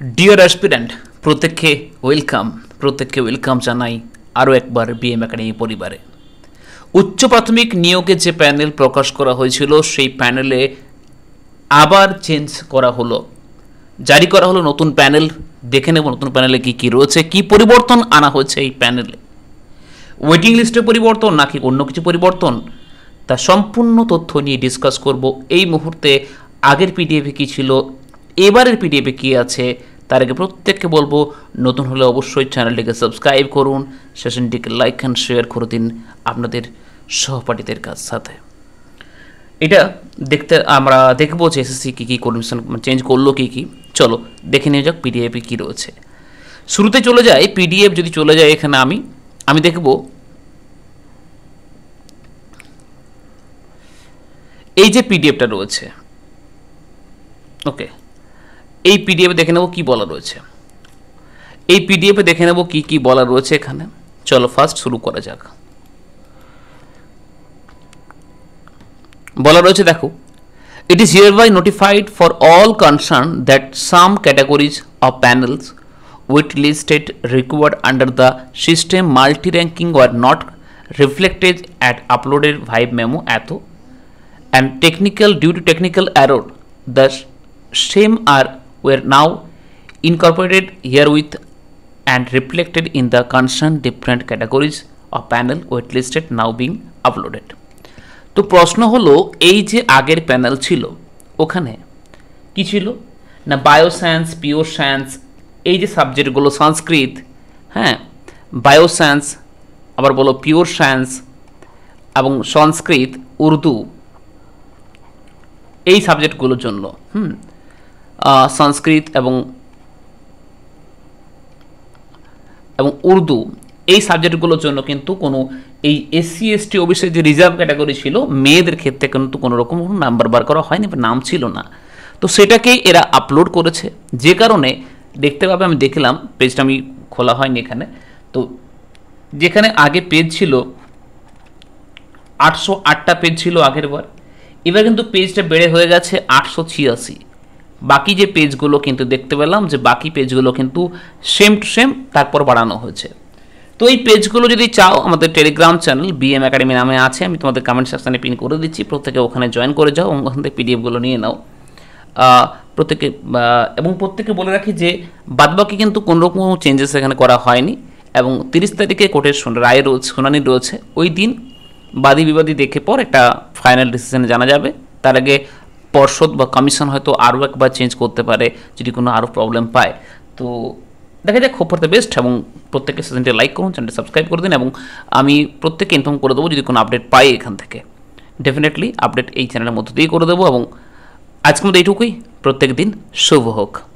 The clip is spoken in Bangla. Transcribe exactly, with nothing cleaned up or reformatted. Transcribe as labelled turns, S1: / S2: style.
S1: ডিয়ার অ্যাসপিরেন্ট প্রত্যেককে ওয়েলকাম প্রত্যেককে ওয়েলকাম জানাই আরও একবার বিএম একাডেমি পরিবারে। উচ্চ প্রাথমিক নিয়োগের যে প্যানেল প্রকাশ করা হয়েছিল সেই প্যানেলে আবার চেঞ্জ করা হলো, জারি করা হলো নতুন প্যানেল। দেখে নেব নতুন প্যানেলে কী কী রয়েছে, কী পরিবর্তন আনা হয়েছে এই প্যানেলে। ওয়েটিং লিস্টের পরিবর্তন নাকি অন্য কিছু পরিবর্তন, তা সম্পূর্ণ তথ্য নিয়ে ডিসকাস করব এই মুহূর্তে। আগের পিডিএফে কী ছিল, এবারের পিডিএফে কী আছে, তার আগে প্রত্যেককে বলবো নতুন হলে অবশ্যই চ্যানেলটিকে সাবস্ক্রাইব করুন, সেশনটিকে লাইক অ্যান্ড শেয়ার করে দিন আপনাদের সহপাঠীদের কাছ সাথে। এটা দেখতে আমরা দেখবো যে এসএসসি কী কী কন্ডিশন চেঞ্জ করলো, কী কী। চলো দেখে নিয়ে যাক পিডিএফে কী রয়েছে। শুরুতে চলে যায় পিডিএফ, যদি চলে যায় এখানে আমি আমি দেখব এই যে পিডিএফটা রয়েছে। ওকে, এই পিডিএফে দেখে নেব কী বলা রয়েছে। এই পিডিএফে দেখে নেব কী কী বলা রয়েছে এখানে। চলো ফার্স্ট শুরু করা যাক। বলা রয়েছে দেখো, it is hereby notified for all concern that some categories of panels with listed required under the system multi ranking were not reflected at uploaded vide memo এত and technical due to technical error the same are were now incorporated herewith and reflected in the concerned different categories of panel waitlisted now being uploaded. তো প্রশ্ন হলো, এই যে আগের প্যানেল ছিল ওখানে কি ছিল না, বায়োসায়েন্স, পিওর সায়েন্স, এই যে সাবজেক্টগুলো, সংস্কৃত, হ্যাঁ, বায়োসায়েন্স, আবার বলো পিওর সায়েন্স এবং সংস্কৃত, উর্দু, এই সাবজেক্টগুলোর জন্য হুম সংস্কৃত এবং এবং উর্দু, এই সাবজেক্টগুলোর জন্য কিন্তু কোনো এই এসসি এসটি ওবিসি যে রিজার্ভ ক্যাটাগরি ছিল মেয়েদের ক্ষেত্রে কিন্তু কোনো রকম নাম্বার বার করা হয়নি, নাম ছিল না। তো সেটাকেই এরা আপলোড করেছে, যে কারণে দেখতে পাবে, আমি দেখলাম পেজটা আমি খোলা হয়নি এখানে। তো যেখানে আগে পেজ ছিল আটশো আটটা পেজ ছিল আগের বার, এবার কিন্তু পেজটা বেড়ে হয়ে গেছে আটশো ছিয়াশি। বাকি যে পেজগুলো কিন্তু দেখতে পেলাম যে বাকি পেজগুলো কিন্তু সেম টু সেম তারপর বাড়ানো হয়েছে। তো এই পেজগুলো যদি চাও, আমাদের টেলিগ্রাম চ্যানেল বিএম একাডেমি নামে আছে, আমি তোমাদের কমেন্ট সেকশানে পিন করে দিচ্ছি, প্রত্যেকে ওখানে জয়েন করে যাও এবং ওখান থেকে পিডিএফগুলো নিয়ে নাও প্রত্যেকে। এবং প্রত্যেকে বলে রাখি যে বাদবাকি কিন্তু কোনোরকম চেঞ্জেস এখানে করা হয়নি এবং তিরিশ তারিখে কোর্টের রায় রয়েছে, শুনানি রয়েছে, ওই দিন বাদী বিবাদী দেখে পর একটা ফাইনাল ডিসিশন জানা যাবে। তার আগে পর্ষদ বা কমিশন হয়তো আরও একবার চেঞ্জ করতে পারে যদি কোনো আরও প্রবলেম পায়। তো দেখা যাক, হোপ ফর দ্য বেস্ট। এবং প্রত্যেকের সেশনটি লাইক করুন, চ্যানেলটি সাবস্ক্রাইব করে দিন এবং আমি প্রত্যেককে ইনফর্ম করে দেবো যদি কোনো আপডেট পাই এখান থেকে। ডেফিনেটলি আপডেট এই চ্যানেলের মধ্য দিয়েই করে দেবো। এবং আজকের মধ্যে এইটুকুই, প্রত্যেক দিন শুভ হোক।